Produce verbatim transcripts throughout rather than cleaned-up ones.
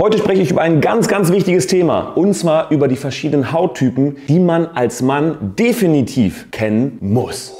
Heute spreche ich über ein ganz, ganz wichtiges Thema und zwar über die verschiedenen Hauttypen, die man als Mann definitiv kennen muss.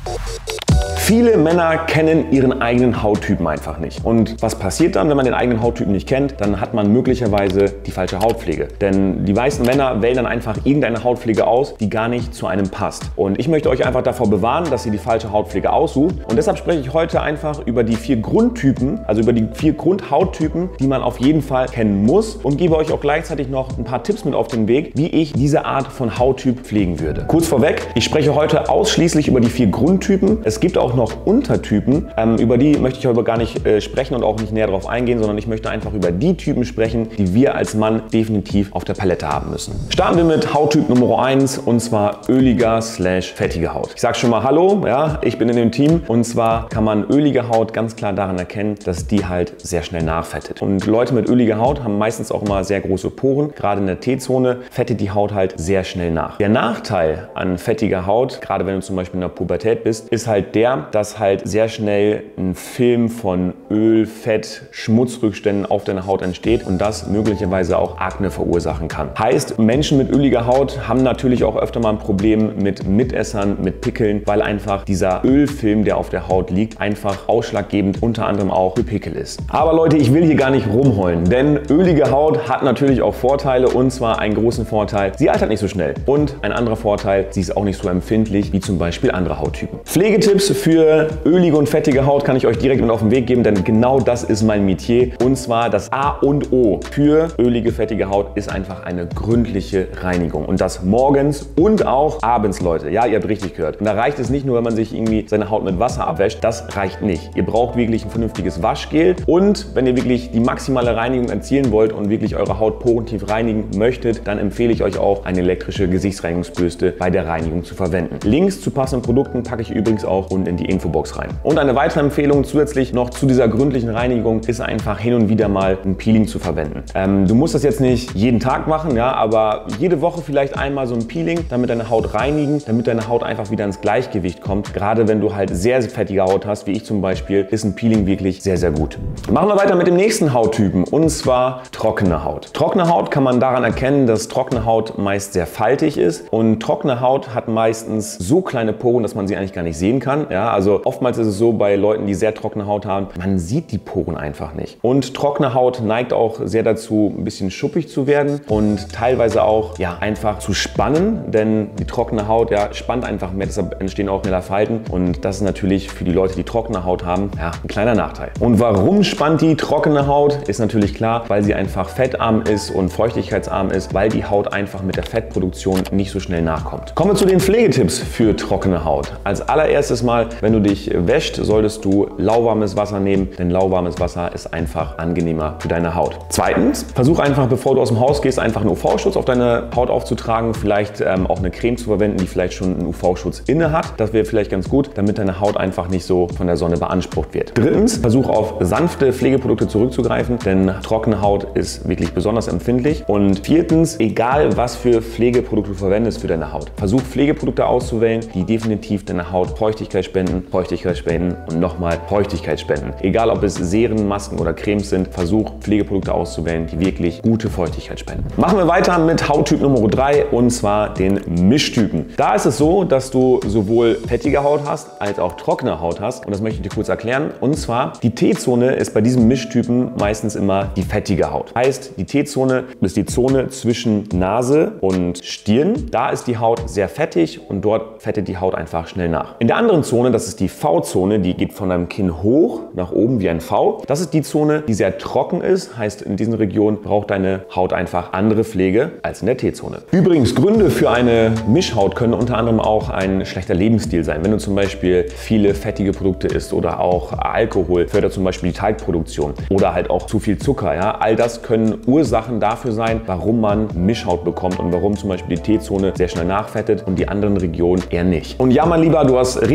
Viele Männer kennen ihren eigenen Hauttypen einfach nicht. Und was passiert dann, wenn man den eigenen Hauttypen nicht kennt? Dann hat man möglicherweise die falsche Hautpflege. Denn die meisten Männer wählen dann einfach irgendeine Hautpflege aus, die gar nicht zu einem passt. Und ich möchte euch einfach davor bewahren, dass ihr die falsche Hautpflege aussucht. Und deshalb spreche ich heute einfach über die vier Grundtypen, also über die vier Grundhauttypen, die man auf jeden Fall kennen muss und gebe euch auch gleichzeitig noch ein paar Tipps mit auf den Weg, wie ich diese Art von Hauttyp pflegen würde. Kurz vorweg, ich spreche heute ausschließlich über die vier Grundtypen. Es gibt auch noch Untertypen, ähm, über die möchte ich aber gar nicht äh, sprechen und auch nicht näher darauf eingehen, sondern ich möchte einfach über die Typen sprechen, die wir als Mann definitiv auf der Palette haben müssen. Starten wir mit Hauttyp Nummer eins und zwar öliger slash fettige Haut. Ich sage schon mal Hallo, ja, ich bin in dem Team und zwar kann man ölige Haut ganz klar daran erkennen, dass die halt sehr schnell nachfettet. Und Leute mit öliger Haut haben meistens auch immer sehr große Poren, gerade in der T-Zone fettet die Haut halt sehr schnell nach. Der Nachteil an fettiger Haut, gerade wenn du zum Beispiel in der Pubertät bist, ist halt der, dass halt sehr schnell ein Film von Öl, Fett, Schmutzrückständen auf deiner Haut entsteht und das möglicherweise auch Akne verursachen kann. Heißt, Menschen mit öliger Haut haben natürlich auch öfter mal ein Problem mit Mitessern, mit Pickeln, weil einfach dieser Ölfilm, der auf der Haut liegt, einfach ausschlaggebend unter anderem auch für Pickel ist. Aber Leute, ich will hier gar nicht rumheulen, denn ölige Haut hat natürlich auch Vorteile und zwar einen großen Vorteil, sie altert nicht so schnell und ein anderer Vorteil, sie ist auch nicht so empfindlich wie zum Beispiel andere Hauttypen. Pflegetipps für ölige und fettige Haut kann ich euch direkt mit auf den Weg geben, denn genau das ist mein Metier. Und zwar das A und O für ölige, fettige Haut ist einfach eine gründliche Reinigung. Und das morgens und auch abends, Leute. Ja, ihr habt richtig gehört. Und da reicht es nicht nur, wenn man sich irgendwie seine Haut mit Wasser abwäscht. Das reicht nicht. Ihr braucht wirklich ein vernünftiges Waschgel. Und wenn ihr wirklich die maximale Reinigung erzielen wollt und wirklich eure Haut porentief reinigen möchtet, dann empfehle ich euch auch, eine elektrische Gesichtsreinigungsbürste bei der Reinigung zu verwenden. Links zu passenden Produkten packe ich übrigens auch unten in die Infobox rein. Und eine weitere Empfehlung zusätzlich noch zu dieser gründlichen Reinigung ist einfach hin und wieder mal ein Peeling zu verwenden. Ähm, du musst das jetzt nicht jeden Tag machen, ja, aber jede Woche vielleicht einmal so ein Peeling, damit deine Haut reinigen, damit deine Haut einfach wieder ins Gleichgewicht kommt. Gerade wenn du halt sehr, sehr fettige Haut hast, wie ich zum Beispiel, ist ein Peeling wirklich sehr, sehr gut. Machen wir weiter mit dem nächsten Hauttypen und zwar trockene Haut. Trockene Haut kann man daran erkennen, dass trockene Haut meist sehr faltig ist und trockene Haut hat meistens so kleine Poren, dass man sie eigentlich gar nicht sehen kann. Ja, also oftmals ist es so bei Leuten, die sehr trockene Haut haben, man sieht die Poren einfach nicht. Und trockene Haut neigt auch sehr dazu, ein bisschen schuppig zu werden und teilweise auch ja, einfach zu spannen, denn die trockene Haut ja, spannt einfach mehr, deshalb entstehen auch schneller Falten und das ist natürlich für die Leute, die trockene Haut haben, ja, ein kleiner Nachteil. Und warum spannt die trockene Haut? Ist natürlich klar, weil sie einfach fettarm ist und feuchtigkeitsarm ist, weil die Haut einfach mit der Fettproduktion nicht so schnell nachkommt. Kommen wir zu den Pflegetipps für trockene Haut. Als allererstes mal, wenn du dich wäscht, solltest du lauwarmes Wasser nehmen, denn lauwarmes Wasser ist einfach angenehmer für deine Haut. Zweitens, versuch einfach, bevor du aus dem Haus gehst, einfach einen U V-Schutz auf deine Haut aufzutragen, vielleicht ähm, auch eine Creme zu verwenden, die vielleicht schon einen U V-Schutz inne hat. Das wäre vielleicht ganz gut, damit deine Haut einfach nicht so von der Sonne beansprucht wird. Drittens, versuch auf sanfte Pflegeprodukte zurückzugreifen, denn trockene Haut ist wirklich besonders empfindlich. Und viertens, egal was für Pflegeprodukte du verwendest für deine Haut, versuch Pflegeprodukte auszuwählen, die definitiv deiner Haut Feuchtigkeit spenden, Feuchtigkeit spenden und nochmal Feuchtigkeit spenden. Egal ob es Serien, Masken oder Cremes sind, versuch Pflegeprodukte auszuwählen, die wirklich gute Feuchtigkeit spenden. Machen wir weiter mit Hauttyp Nummer drei und zwar den Mischtypen. Da ist es so, dass du sowohl fettige Haut hast als auch trockene Haut hast und das möchte ich dir kurz erklären. Und zwar die T-Zone ist bei diesem Mischtypen meistens immer die fettige Haut. Heißt, die T-Zone ist die Zone zwischen Nase und Stirn. Da ist die Haut sehr fettig und dort fettet die Haut einfach schnell nach. In der anderen Zone, das ist die V-Zone, die geht von deinem Kinn hoch nach oben wie ein V. Das ist die Zone, die sehr trocken ist. Heißt, in diesen Regionen braucht deine Haut einfach andere Pflege als in der T-Zone. Übrigens, Gründe für eine Mischhaut können unter anderem auch ein schlechter Lebensstil sein. Wenn du zum Beispiel viele fettige Produkte isst oder auch Alkohol fördert zum Beispiel die Teigproduktion oder halt auch zu viel Zucker. Ja? All das können Ursachen dafür sein, warum man Mischhaut bekommt und warum zum Beispiel die T-Zone sehr schnell nachfettet und die anderen Regionen eher nicht. Und ja, mein Lieber, du hast richtig kombiniert.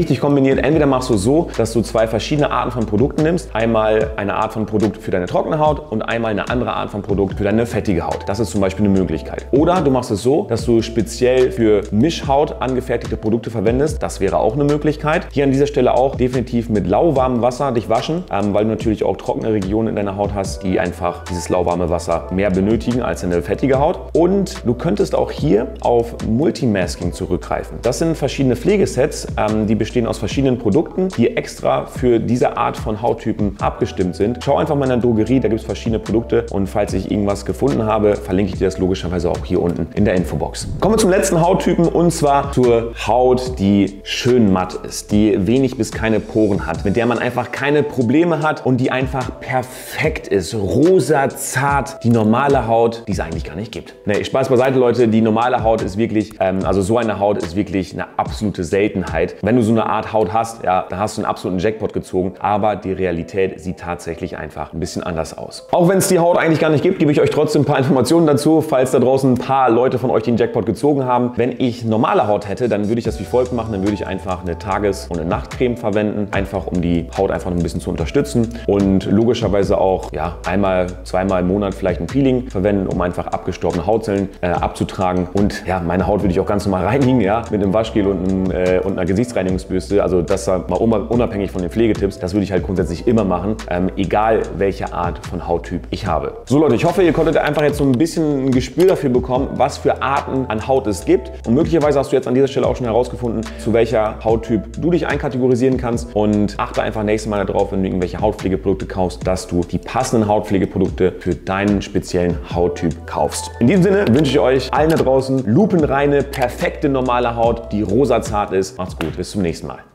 funktioniert, entweder machst du so, dass du zwei verschiedene Arten von Produkten nimmst. Einmal eine Art von Produkt für deine trockene Haut und einmal eine andere Art von Produkt für deine fettige Haut. Das ist zum Beispiel eine Möglichkeit. Oder du machst es so, dass du speziell für Mischhaut angefertigte Produkte verwendest. Das wäre auch eine Möglichkeit. Hier an dieser Stelle auch definitiv mit lauwarmem Wasser dich waschen, ähm, weil du natürlich auch trockene Regionen in deiner Haut hast, die einfach dieses lauwarme Wasser mehr benötigen als eine fettige Haut. Und du könntest auch hier auf Multimasking zurückgreifen. Das sind verschiedene Pflegesets, ähm, die bestehen aus verschiedenen Produkten, die extra für diese Art von Hauttypen abgestimmt sind. Schau einfach mal in der Drogerie, da gibt es verschiedene Produkte und falls ich irgendwas gefunden habe, verlinke ich dir das logischerweise auch hier unten in der Infobox. Kommen wir zum letzten Hauttypen und zwar zur Haut, die schön matt ist, die wenig bis keine Poren hat, mit der man einfach keine Probleme hat und die einfach perfekt ist. Rosa, zart, die normale Haut, die es eigentlich gar nicht gibt. Ne, Spaß beiseite, Leute, die normale Haut ist wirklich, ähm, also so eine Haut ist wirklich eine absolute Seltenheit. Wenn du so eine Art Haut hast, ja, dann hast du einen absoluten Jackpot gezogen, aber die Realität sieht tatsächlich einfach ein bisschen anders aus. Auch wenn es die Haut eigentlich gar nicht gibt, gebe ich euch trotzdem ein paar Informationen dazu, falls da draußen ein paar Leute von euch den Jackpot gezogen haben. Wenn ich normale Haut hätte, dann würde ich das wie folgt machen, dann würde ich einfach eine Tages- und eine Nachtcreme verwenden, einfach um die Haut einfach ein bisschen zu unterstützen und logischerweise auch ja, einmal, zweimal im Monat vielleicht ein Peeling verwenden, um einfach abgestorbene Hautzellen äh, abzutragen und ja, meine Haut würde ich auch ganz normal reinigen, ja, mit einem Waschgel und, einem, äh, und einer Gesichtsreinigungsbürste, also das mal unabhängig von den Pflegetipps, das würde ich halt grundsätzlich immer machen, ähm, egal welche Art von Hauttyp ich habe. So Leute, ich hoffe, ihr konntet einfach jetzt so ein bisschen ein Gespür dafür bekommen, was für Arten an Haut es gibt und möglicherweise hast du jetzt an dieser Stelle auch schon herausgefunden, zu welcher Hauttyp du dich einkategorisieren kannst und achte einfach nächstes Mal darauf, wenn du irgendwelche Hautpflegeprodukte kaufst, dass du die passenden Hautpflegeprodukte für deinen speziellen Hauttyp kaufst. In diesem Sinne wünsche ich euch allen da draußen lupenreine, perfekte normale Haut, die rosazart ist. Macht's gut, bis zum nächsten Mal.